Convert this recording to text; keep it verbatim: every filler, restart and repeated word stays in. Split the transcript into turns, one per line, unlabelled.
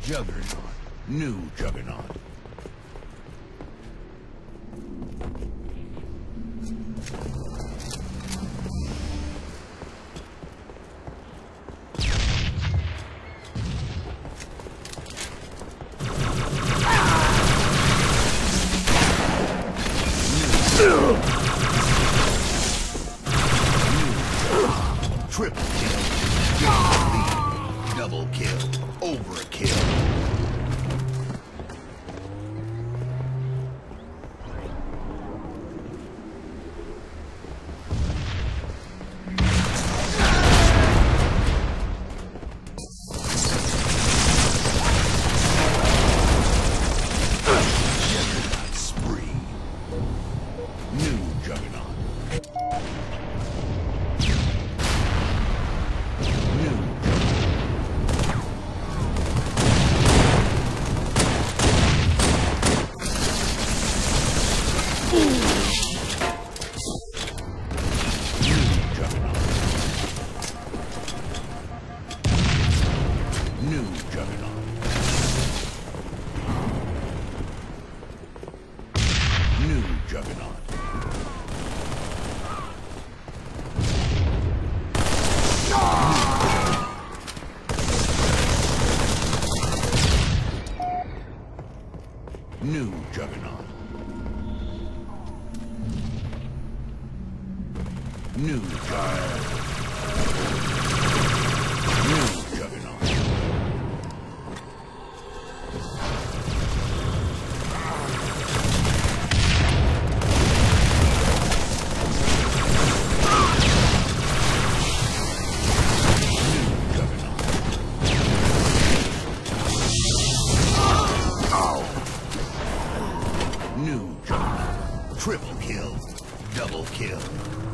Juggernaut. New Juggernaut. Triple kill. Lead. Double kill. Overkill. Juggernaut spree. New Juggernaut. New Juggernaut. New Juggernaut. New Juggernaut. New Juggernaut. New Juggernaut. New Juggernaut. Triple kill. Double kill.